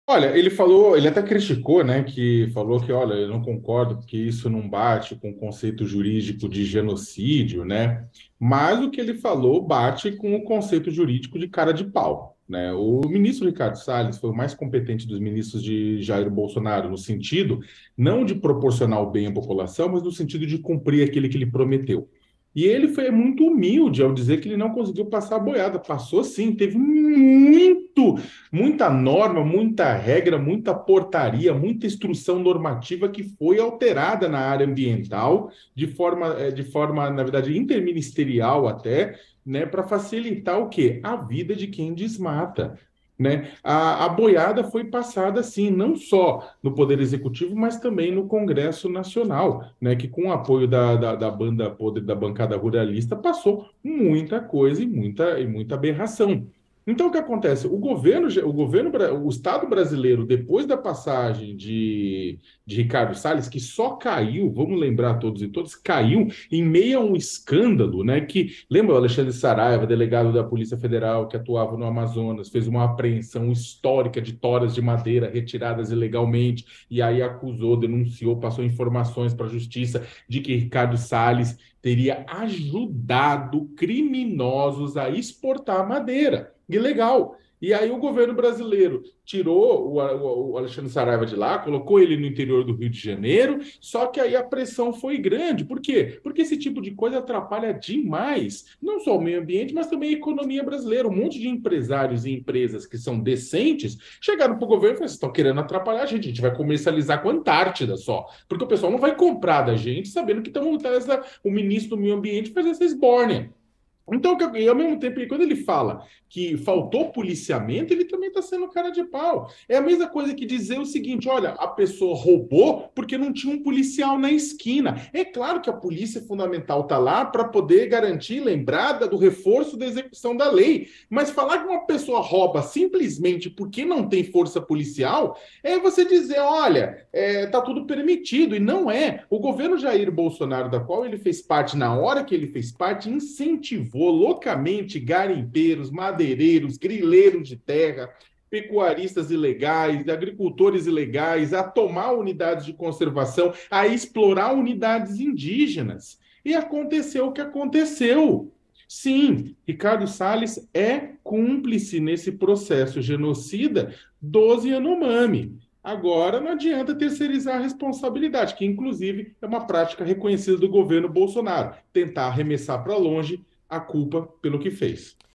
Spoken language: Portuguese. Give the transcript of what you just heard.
Olha, ele falou, ele até criticou, né, que falou que, olha, eu não concordo porque isso não bate com o conceito jurídico de genocídio, né? Mas o que ele falou bate com o conceito jurídico de cara de pau, né? O ministro Ricardo Salles foi o mais competente dos ministros de Jair Bolsonaro no sentido não de proporcionar o bem à população, mas no sentido de cumprir aquele que ele prometeu. E ele foi muito humilde ao dizer que ele não conseguiu passar a boiada. Passou sim, teve muita norma, muita regra, muita portaria, muita instrução normativa que foi alterada na área ambiental de forma, na verdade, interministerial até, né, para facilitar o quê? A vida de quem desmata. Né? A boiada foi passada, sim, não só no Poder Executivo, mas também no Congresso Nacional, né? Que com o apoio da banda podre da bancada ruralista passou muita coisa e muita aberração. Então, o que acontece? O Estado brasileiro, depois da passagem de Ricardo Salles, que só caiu, vamos lembrar todos e todas, caiu em meio a um escândalo, né? Que lembra o Alexandre Saraiva, delegado da Polícia Federal que atuava no Amazonas, fez uma apreensão histórica de toras de madeira retiradas ilegalmente, e aí acusou, denunciou, passou informações para a justiça de que Ricardo Salles teria ajudado criminosos a exportar madeira ilegal. E aí o governo brasileiro tirou o Alexandre Saraiva de lá, colocou ele no interior do Rio de Janeiro, só que aí a pressão foi grande. Por quê? Porque esse tipo de coisa atrapalha demais, não só o meio ambiente, mas também a economia brasileira. Um monte de empresários e empresas que são decentes chegaram para o governo e falaram: vocês estão querendo atrapalhar a gente vai comercializar com a Antártida só. Porque o pessoal não vai comprar da gente sabendo que estão o ministro do meio ambiente fazer essa esbórnia. Então, e ao mesmo tempo, quando ele fala que faltou policiamento, ele também está sendo cara de pau. É a mesma coisa que dizer o seguinte: olha, a pessoa roubou porque não tinha um policial na esquina. É claro que a polícia fundamental está lá para poder garantir, lembrada do reforço da execução da lei. Mas falar que uma pessoa rouba simplesmente porque não tem força policial é você dizer: olha, tá tudo permitido. E não é. O governo Jair Bolsonaro, da qual ele fez parte, na hora que ele fez parte, incentivou loucamente garimpeiros, madeireiros, grileiros de terra, pecuaristas ilegais, agricultores ilegais a tomar unidades de conservação, a explorar unidades indígenas. E aconteceu o que aconteceu. Sim, Ricardo Salles é cúmplice nesse processo genocida dos Yanomami. Agora não adianta terceirizar a responsabilidade, que inclusive é uma prática reconhecida do governo Bolsonaro, tentar arremessar para longe a culpa pelo que fez.